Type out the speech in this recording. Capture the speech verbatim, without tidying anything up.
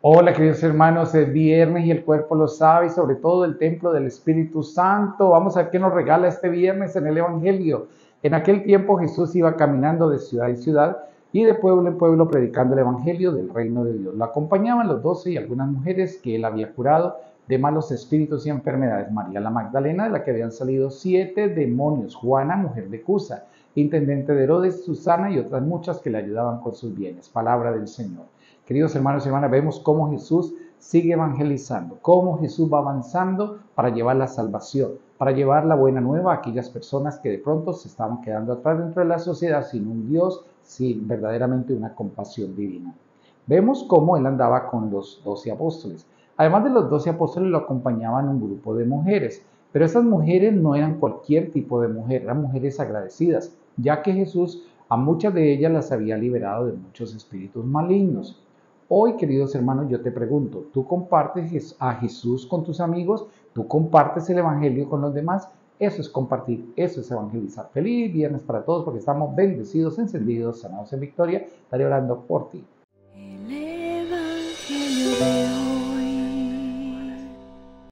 Hola queridos hermanos, es viernes y el cuerpo lo sabe y sobre todo el templo del Espíritu Santo. Vamos a ver qué nos regala este viernes en el Evangelio. En aquel tiempo Jesús iba caminando de ciudad en ciudad y de pueblo en pueblo predicando el Evangelio del reino de Dios. Lo acompañaban los doce y algunas mujeres que él había curado de malos espíritus y enfermedades. María la Magdalena, de la que habían salido siete demonios. Juana, mujer de Cusa, intendente de Herodes, Susana y otras muchas que le ayudaban con sus bienes. Palabra del Señor. Queridos hermanos y hermanas, vemos cómo Jesús sigue evangelizando, cómo Jesús va avanzando para llevar la salvación, para llevar la buena nueva a aquellas personas que de pronto se estaban quedando atrás dentro de la sociedad sin un Dios, sin verdaderamente una compasión divina. Vemos cómo él andaba con los doce apóstoles. Además de los doce apóstoles lo acompañaban un grupo de mujeres, pero esas mujeres no eran cualquier tipo de mujer, eran mujeres agradecidas, ya que Jesús a muchas de ellas las había liberado de muchos espíritus malignos. Hoy, queridos hermanos, yo te pregunto, ¿tú compartes a Jesús con tus amigos? ¿Tú compartes el Evangelio con los demás? Eso es compartir, eso es evangelizar. Feliz viernes para todos porque estamos bendecidos, encendidos, sanados en victoria. Estaré orando por ti. El Evangelio de